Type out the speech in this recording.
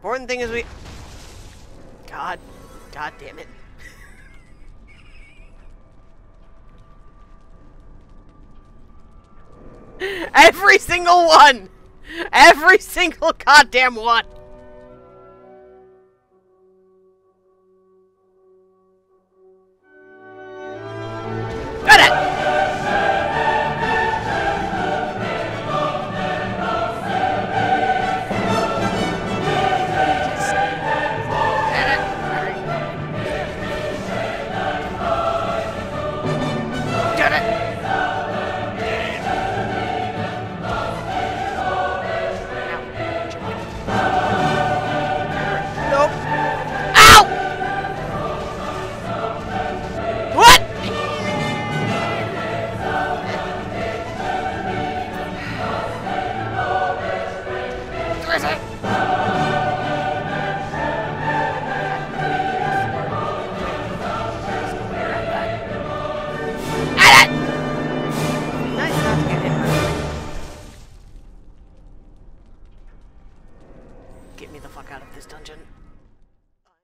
important thing is we... God damn it. Every single one! Every single goddamn one! Got it! Get me the fuck out of this dungeon.